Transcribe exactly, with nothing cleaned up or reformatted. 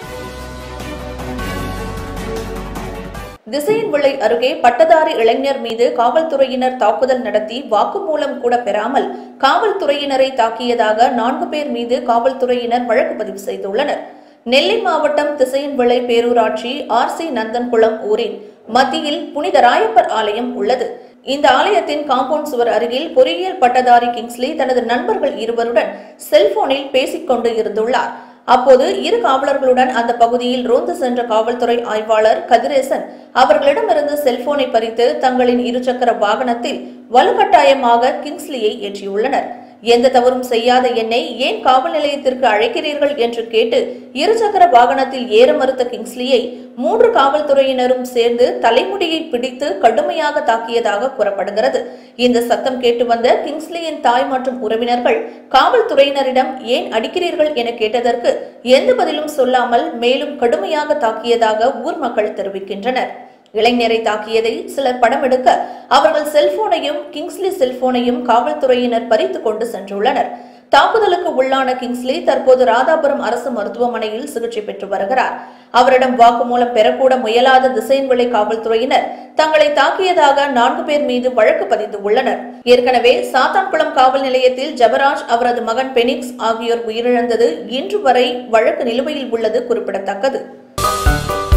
திசையன்விளை அருகே பட்டதாரி இளைஞர் மீது காவல்துறையினர் தாக்குதல் நடத்தி வாக்குமூலம் கூட பெறாமல் காவல்துறையினரை தாக்கியதாக நான்கு பேர் மீது காவல்துறையினர் வழக்கு பதிவு செய்துள்ளனர். நெல்லை மாவட்டம் திசையன்விளை பேரூராட்சி ஆர் சி நந்தன்குளம் ஊரின் மத்தியில் புனித ராயப்பர் ஆலயம் உள்ளது. இந்த ஆலயத்தின் காம்பவுண்ட் சுவர் அருகில் பொறியியல் பட்டதாரி கிங்ஸ்லி தனது நண்பர்கள் இருவருடன் செல்போனில் பேசிக் கொண்டு இருந்துள்ளார். அப்போது இரு காவலர்களுடன் அந்த பகுதியில் ரோந்து சென்ற காவல்துறை ஆய்வாளர் கதிரேசன் அவர்களிடமிருந்து செல்போனை பறித்து தங்களின் இருசக்கர வாகனத்தில் வலுக்கட்டாயமாக கிங்ஸ்லியை ஏற்றியுள்ளனர். எந்த தவறும் செய்யாத என்னை ஏன் காவல் நிலையத்திற்கு அழைக்கிறீர்கள் என்று கேட்டு இருசக்கர வாகனத்தில் ஏற மறுத்த கிங்ஸ்லியை மூன்று காவல்துறையினரும் சேர்ந்து தலைமுடியை பிடித்து கடுமையாக தாக்கியதாக கூறப்படுகிறது. இந்த சத்தம் கேட்டு வந்த கிங்ஸ்லியின் தாய் மற்றும் உறவினர்கள் காவல்துறையினரிடம் ஏன் அடிக்கிறீர்கள் என கேட்டதற்கு எந்த பதிலும் சொல்லாமல் மேலும் கடுமையாக தாக்கியதாக ஊர் மக்கள் தெரிவிக்கின்றனர். இளைஞரை தாக்கியதை சிலர் படம் எடுக்க அவர்கள் செல்போனையும் கிங்ஸ்லி செல்போனையும் காவல்துறையினர் பறித்து கொண்டு சென்றுள்ளனர். தாக்குதலுக்கு உள்ளான கிங்ஸ்லி தற்போது ராதாபுரம் அரசு மருத்துவமனையில் சிகிச்சை பெற்று வருகிறார். அவரிடம் வாக்குமூலம் பெறக்கூட முயலாத திசையன்விளை காவல்துறையினர் தங்களை தாக்கியதாக நான்கு பேர் மீது வழக்கு பதிந்து உள்ளனர். ஏற்கனவே சாத்தான்குளம் காவல் நிலையத்தில் ஜபராஜ், அவரது மகன் பெனிக்ஸ் ஆகியோர் உயிரிழந்தது இன்று வரை வழக்கு நிலுவையில் உள்ளது குறிப்பிடத்தக்கது.